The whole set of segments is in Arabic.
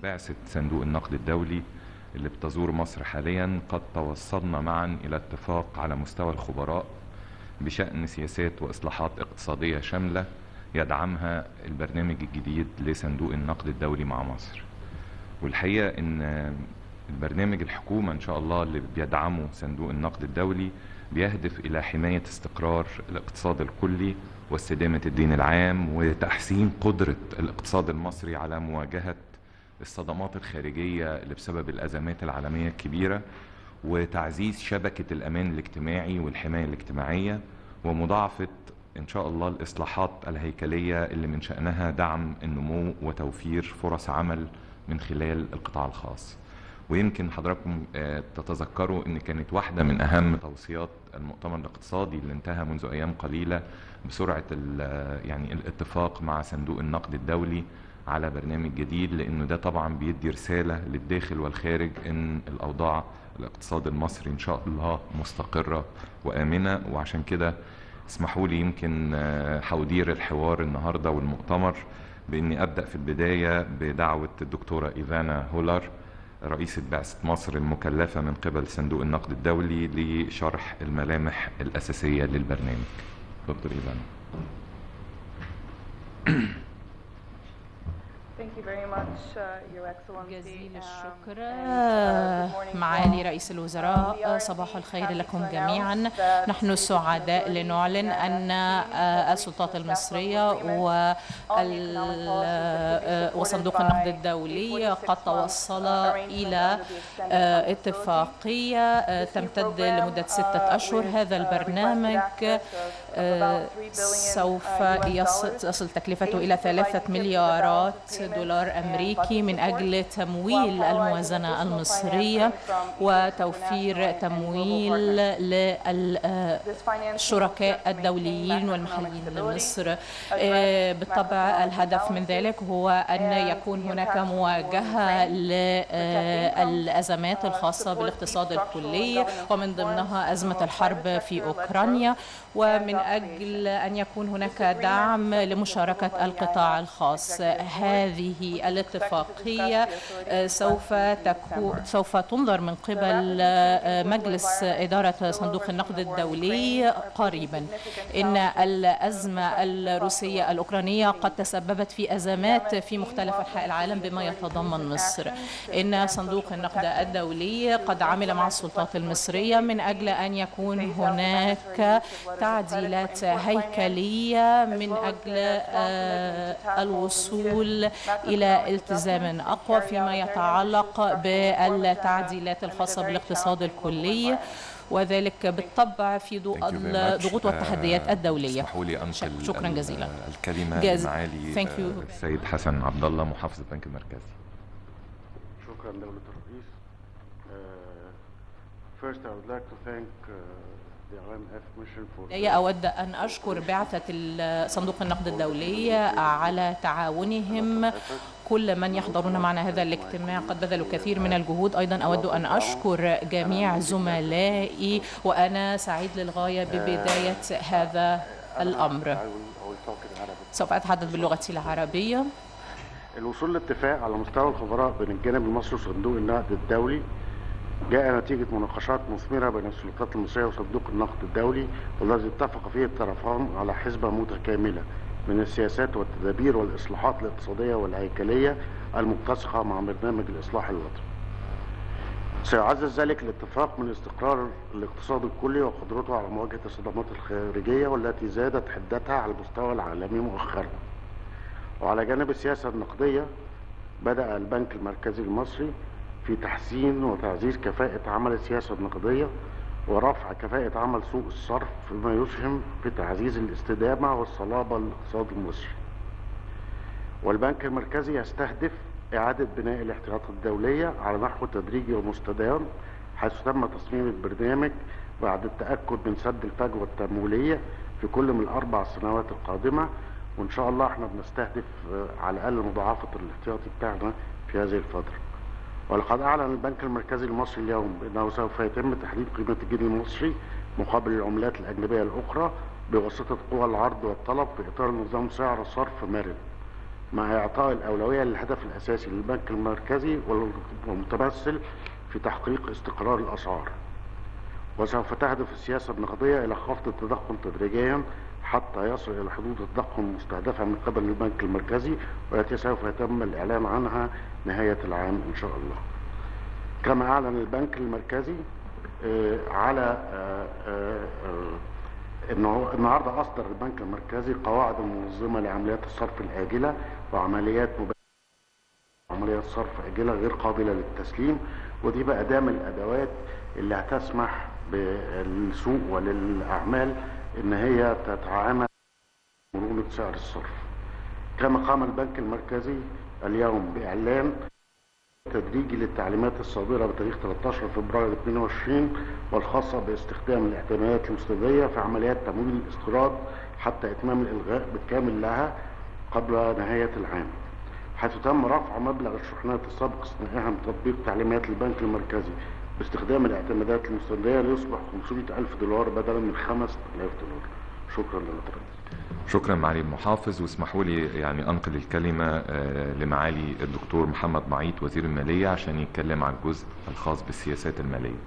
بعثة صندوق النقد الدولي اللي بتزور مصر حاليا قد توصلنا معا إلى اتفاق على مستوى الخبراء بشأن سياسات وإصلاحات اقتصادية شاملة يدعمها البرنامج الجديد لصندوق النقد الدولي مع مصر. والحقيقة إن البرنامج الحكومة إن شاء الله اللي بيدعمه صندوق النقد الدولي بيهدف إلى حماية استقرار الاقتصاد الكلي واستدامة الدين العام وتحسين قدرة الاقتصاد المصري على مواجهة الصدمات الخارجية اللي بسبب الأزمات العالمية الكبيرة، وتعزيز شبكة الأمان الاجتماعي والحماية الاجتماعية، ومضاعفة إن شاء الله الإصلاحات الهيكلية اللي من شأنها دعم النمو وتوفير فرص عمل من خلال القطاع الخاص. ويمكن حضراتكم تتذكروا ان كانت واحدة من اهم توصيات المؤتمر الاقتصادي اللي انتهى منذ ايام قليلة بسرعة يعني الاتفاق مع صندوق النقد الدولي على برنامج جديد، لانه ده طبعا بيدي رسالة للداخل والخارج ان الاوضاع الاقتصاد المصري ان شاء الله مستقرة وامنة. وعشان كده اسمحوا لي يمكن هدير الحوار النهاردة والمؤتمر باني ابدأ في البداية بدعوة الدكتورة إيفانا هولر رئيسة بعثة مصر المكلفة من قبل صندوق النقد الدولي لشرح الملامح الأساسية للبرنامج. دكتور إيفانا. جزيل الشكر معالي رئيس الوزراء، صباح الخير لكم جميعا. نحن سعداء لنعلن أن السلطات المصرية وصندوق النقد الدولي قد توصلا إلى اتفاقية تمتد لمدة 6 أشهر. هذا البرنامج سوف تصل تكلفته إلى 3 مليارات دولار أمريكي من أجل تمويل الموازنة المصرية وتوفير تمويل للشركاء الدوليين والمحليين لمصر. بالطبع الهدف من ذلك هو أن يكون هناك مواجهة للأزمات الخاصة بالاقتصاد الكلي، ومن ضمنها أزمة الحرب في أوكرانيا، ومن أجل أن يكون هناك دعم لمشاركة القطاع الخاص. هذه الاتفاقية سوف تنظر من قبل مجلس إدارة صندوق النقد الدولي قريبا. إن الأزمة الروسية الأوكرانية قد تسببت في أزمات في مختلف أنحاء العالم بما يتضمن مصر. إن صندوق النقد الدولي قد عمل مع السلطات المصرية من أجل أن يكون هناك تعديلات هيكلية من أجل الوصول إلى التزام أقوى فيما يتعلق بالتعديلات الخاصة بالاقتصاد الكلي، وذلك بالطبع في ضوء الضغوط والتحديات الدولية. اسمحوا لي أنقل شكرا جزيلا الكلمة لمعالي السيد حسن عبد الله محافظ البنك المركزي. شكرا دولة الرئيس. First I would like to thank أود أن أشكر بعثة صندوق النقد الدولي على تعاونهم. كل من يحضرون معنا هذا الاجتماع قد بذلوا كثير من الجهود. أيضا أود أن أشكر جميع زملائي، وأنا سعيد للغاية ببداية هذا الأمر. سوف أتحدث باللغة العربية. الوصول لاتفاق على مستوى الخبراء بين الجانب المصري وصندوق النقد الدولي جاء نتيجة مناقشات مثمرة بين السلطات المصرية وصندوق النقد الدولي، والذي اتفق فيه الطرفان على حزمة متكاملة من السياسات والتدابير والإصلاحات الاقتصادية والهيكلية المتسقة مع برنامج الإصلاح الوطني. سيعزز ذلك الاتفاق من استقرار الاقتصاد الكلي وقدرته على مواجهة الصدمات الخارجية والتي زادت حدتها على المستوى العالمي مؤخرا. وعلى جانب السياسة النقدية، بدأ البنك المركزي المصري في تحسين وتعزيز كفاءة عمل السياسة النقدية ورفع كفاءة عمل سوق الصرف، فيما يسهم في تعزيز الاستدامة والصلابة للاقتصاد المصري. والبنك المركزي يستهدف إعادة بناء الاحتياطات الدولية على نحو تدريجي ومستدام، حيث تم تصميم البرنامج بعد التأكد من سد الفجوة التمويلية في كل من ال4 سنوات القادمة. وإن شاء الله احنا بنستهدف على الأقل مضاعفة الاحتياطي بتاعنا في هذه الفترة. ولقد أعلن البنك المركزي المصري اليوم بأنه سوف يتم تحديد قيمة الجنيه المصري مقابل العملات الأجنبية الأخرى بواسطة قوى العرض والطلب في إطار نظام سعر صرف مرن مع إعطاء الأولوية للهدف الأساسي للبنك المركزي والمتمثل في تحقيق استقرار الأسعار. وسوف تهدف السياسة النقدية إلى خفض التضخم تدريجيا حتى يصل إلى حدود التضخم المستهدفة من قبل البنك المركزي، والتي سوف يتم الإعلان عنها نهاية العام إن شاء الله. كما أعلن البنك المركزي على إنه النهارده أصدر البنك المركزي قواعد منظمة لعمليات الصرف الآجلة وعمليات صرف آجلة غير قابلة للتسليم، ودي بقى دام الأدوات اللي هتسمح بالسوق وللأعمال إن هي تتعامل مرونة سعر الصرف. كما قام البنك المركزي اليوم بإعلان تدريجي للتعليمات الصادرة بتاريخ 13 فبراير 22 والخاصة باستخدام الاعتمادات المستندية في عمليات تمويل الاستيراد حتى إتمام الإلغاء بالكامل لها قبل نهاية العام، حيث تم رفع مبلغ الشحنات السابق استثنائها من تطبيق تعليمات البنك المركزي باستخدام الاعتمادات المستندية ليصبح 500,000 دولار بدلا من 5,000 دولار. شكرا لحضرتك. شكرا معالي المحافظ، واسمحوا لي يعني انقل الكلمه لمعالي الدكتور محمد معيط وزير الماليه عشان يتكلم عن الجزء الخاص بالسياسات الماليه.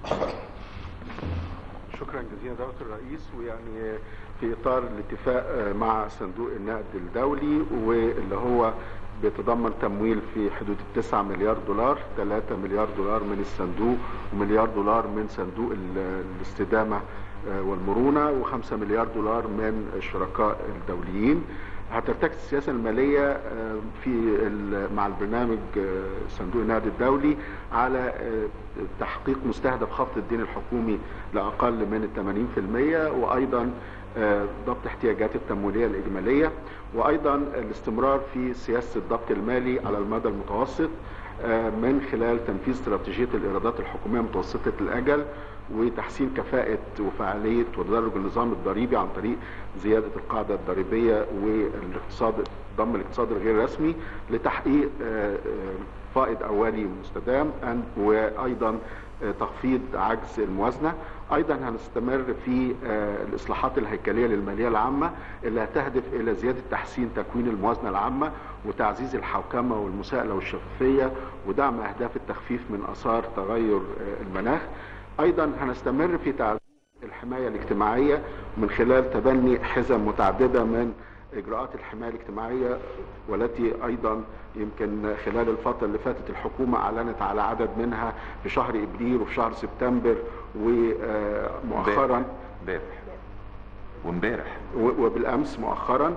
شكرا جزيلا دكتور الرئيس. ويعني في اطار الاتفاق مع صندوق النقد الدولي واللي هو بيتضمن تمويل في حدود 9 مليار دولار، 3 مليار دولار من الصندوق ومليار دولار من صندوق الاستدامة والمرونة و5 مليار دولار من الشركاء الدوليين. هترتكز السياسة المالية مع البرنامج صندوق النقد الدولي على تحقيق مستهدف خفض الدين الحكومي لأقل من 80%، وأيضا ضبط احتياجات التمويلية الإجمالية، وأيضا الاستمرار في سياسة الضبط المالي على المدى المتوسط من خلال تنفيذ استراتيجية الإيرادات الحكومية متوسطة الأجل وتحسين كفاءة وفعالية وتدرج النظام الضريبي عن طريق زيادة القاعدة الضريبية ضم الاقتصاد الغير رسمي لتحقيق فائض أولي مستدام، وأيضا تخفيض عجز الموازنة. أيضا هنستمر في الإصلاحات الهيكلية للمالية العامة اللي هتهدف إلى زيادة تحسين تكوين الموازنة العامة وتعزيز الحوكمة والمساءلة والشفافية ودعم أهداف التخفيف من آثار تغير المناخ. أيضا هنستمر في تعزيز الحماية الاجتماعية من خلال تبني حزم متعددة من إجراءات الحماية الاجتماعية، والتي أيضا يمكن خلال الفترة اللي فاتت الحكومة أعلنت على عدد منها في شهر إبريل وفي شهر سبتمبر ومؤخرا وامبارح وبالأمس مؤخرا،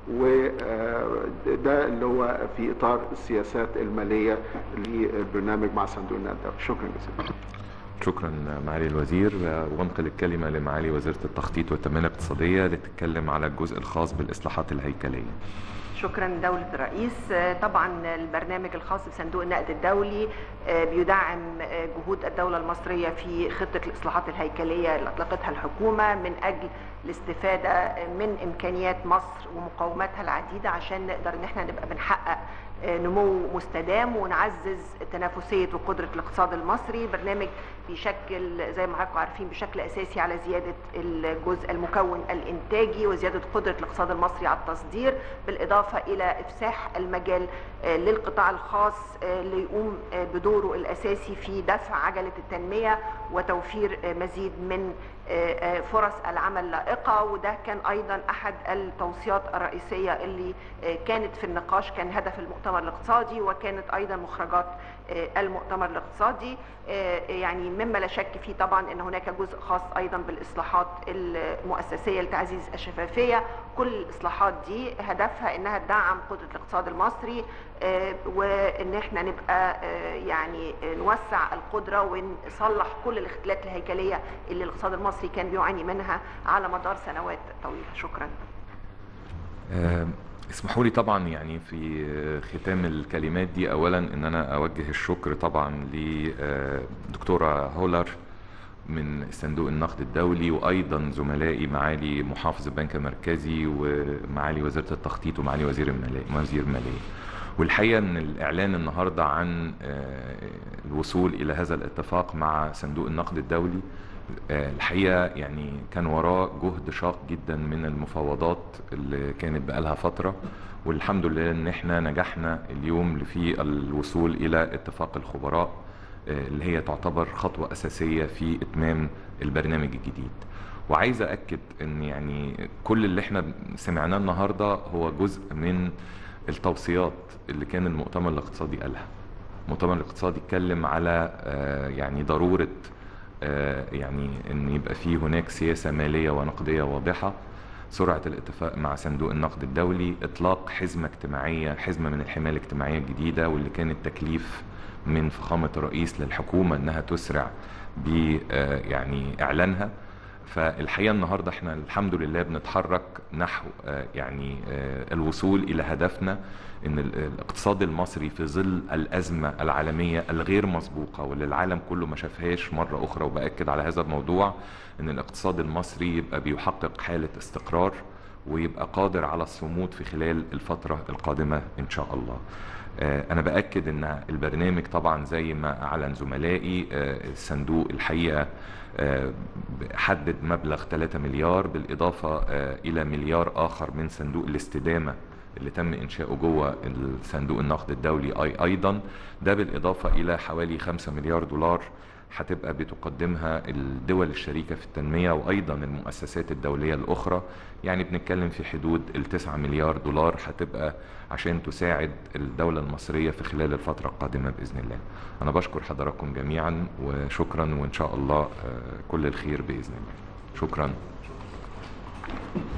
وده اللي هو في إطار السياسات المالية للبرنامج مع صندوق النقد الدولي. شكرا جزيلا. شكرا معالي الوزير، وانقل الكلمة لمعالي وزيرة التخطيط والتنمية الاقتصادية لتتكلم على الجزء الخاص بالإصلاحات الهيكلية. شكرا دولة الرئيس. طبعا البرنامج الخاص بصندوق النقد الدولي بيدعم جهود الدولة المصرية في خطة الإصلاحات الهيكلية اللي أطلقتها الحكومة من أجل الاستفادة من إمكانيات مصر ومقوماتها العديدة عشان نقدر إن احنا نبقى بنحقق نمو مستدام ونعزز تنافسية وقدرة الاقتصاد المصري. برنامج بيشكل زي ما حضراتكم عارفين بشكل أساسي على زيادة الجزء المكون الإنتاجي وزيادة قدرة الاقتصاد المصري على التصدير، بالإضافة إلى إفساح المجال للقطاع الخاص ليقوم بدوره الأساسي في دفع عجلة التنمية وتوفير مزيد من فرص العمل لائقة. وده كان أيضا أحد التوصيات الرئيسية اللي كانت في النقاش، كان هدف المؤتمر الاقتصادي وكانت أيضا مخرجات المؤتمر الاقتصادي. يعني مما لا شك فيه طبعا أن هناك جزء خاص أيضا بالإصلاحات المؤسسية لتعزيز الشفافية. كل الإصلاحات دي هدفها أنها تدعم قدرة الاقتصاد المصري وأن احنا نبقى يعني نوسع القدرة ونصلح كل الاختلالات الهيكلية اللي الاقتصاد المصري كان بيعاني منها على مدار سنوات طويلة. شكرا. اسمحوا لي طبعا يعني في ختام الكلمات دي اولا ان انا اوجه الشكر طبعا لدكتورة هولر من صندوق النقد الدولي، وايضا زملائي معالي محافظ البنك المركزي ومعالي وزيرة التخطيط ومعالي وزير المالية. والحقيقة ان الاعلان النهاردة عن الوصول الى هذا الاتفاق مع صندوق النقد الدولي الحقيقة يعني كان وراه جهد شاق جدا من المفاوضات اللي كانت بقالها فترة، والحمد لله ان احنا نجحنا اليوم في الوصول الى اتفاق الخبراء اللي هي تعتبر خطوة اساسية في اتمام البرنامج الجديد. وعايز أكد ان يعني كل اللي احنا سمعناه النهاردة هو جزء من التوصيات اللي كان المؤتمر الاقتصادي قالها. المؤتمر الاقتصادي اتكلم على يعني ضرورة يعني ان يبقى فيه هناك سياسة مالية ونقدية واضحة، سرعة الاتفاق مع صندوق النقد الدولي، اطلاق حزمة اجتماعية، حزمة من الحماية الاجتماعية الجديدة، واللي كانت تكليف من فخامة الرئيس للحكومة انها تسرع ب يعني اعلانها. فالحقيقة النهاردة احنا الحمد لله بنتحرك نحو يعني الوصول الى هدفنا، ان الاقتصاد المصري في ظل الازمة العالمية الغير مسبوقة واللي العالم كله ما شافهاش مرة اخرى، وبأكد على هذا الموضوع، ان الاقتصاد المصري يبقى بيحقق حالة استقرار ويبقى قادر على الصمود في خلال الفترة القادمة ان شاء الله. انا بأكد ان البرنامج طبعا زي ما اعلن زملائي الصندوق الحقيقة حدد مبلغ 3 مليار بالاضافة الى مليار اخر من صندوق الاستدامة اللي تم انشاؤه جوه الصندوق النقد الدولي ايضا، ده بالاضافة الى حوالي 5 مليار دولار هتبقى بتقدمها الدول الشريكة في التنمية وايضا المؤسسات الدولية الاخرى. يعني بنتكلم في حدود 9 مليار دولار هتبقى عشان تساعد الدولة المصرية في خلال الفترة القادمة بإذن الله. أنا بشكر حضراتكم جميعا وشكرا، وإن شاء الله كل الخير بإذن الله. شكرا.